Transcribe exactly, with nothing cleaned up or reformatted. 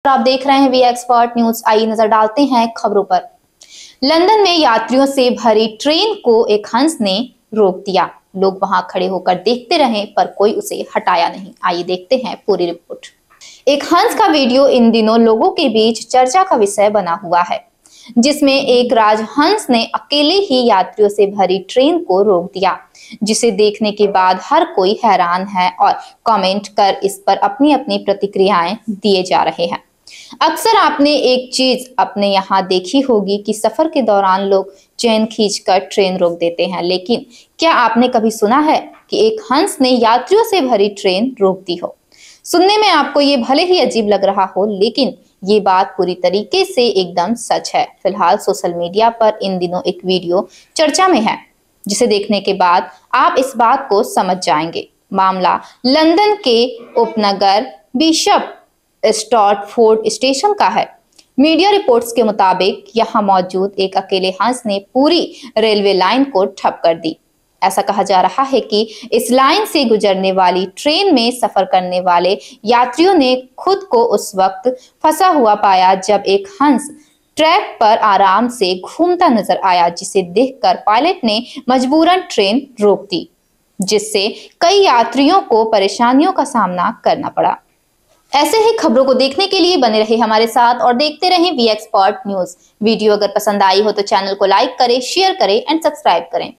आप देख रहे हैं वी एक्सपर्ट न्यूज। आइए नजर डालते हैं खबरों पर। लंदन में यात्रियों से भरी ट्रेन को एक हंस ने रोक दिया। लोग वहां खड़े होकर देखते रहे पर कोई उसे हटाया नहीं। आइए देखते हैं पूरी रिपोर्ट। एक हंस का वीडियो इन दिनों लोगों के बीच चर्चा का विषय बना हुआ है, जिसमें एक राजहंस ने अकेले ही यात्रियों से भरी ट्रेन को रोक दिया, जिसे देखने के बाद हर कोई हैरान है और कमेंट कर इस पर अपनी अपनी प्रतिक्रियाएं दिए जा रहे हैं। अक्सर आपने एक चीज अपने यहाँ देखी होगी कि सफर के दौरान लोग चेन खींचकर ट्रेन रोक देते हैं, लेकिन क्या आपने कभी सुना है कि एक हंस ने यात्रियों से भरी ट्रेन रोक दी हो? सुनने में आपको ये भले ही अजीब लग रहा हो, लेकिन ये बात पूरी तरीके से एकदम सच है। फिलहाल सोशल मीडिया पर इन दिनों एक वीडियो चर्चा में है, जिसे देखने के बाद आप इस बात को समझ जाएंगे। मामला लंदन के उपनगर बिशप स्टॉर्टफोर्ड स्टेशन का है। मीडिया रिपोर्ट्स के मुताबिक यहां मौजूद एक अकेले हंस ने पूरी रेलवे लाइन को ठप कर दी। ऐसा कहा जा रहा है कि इस लाइन से गुजरने वाली ट्रेन में सफर करने वाले यात्रियों ने खुद को उस वक्त फंसा हुआ पाया जब एक हंस ट्रैक पर आराम से घूमता नजर आया, जिसे देखकर पायलट ने मजबूरन ट्रेन रोक दी, जिससे कई यात्रियों को परेशानियों का सामना करना पड़ा। ऐसे ही खबरों को देखने के लिए बने रहे हमारे साथ और देखते रहें वी एक्सपर्ट न्यूज। वीडियो अगर पसंद आई हो तो चैनल को लाइक करें, शेयर करें एंड सब्सक्राइब करें।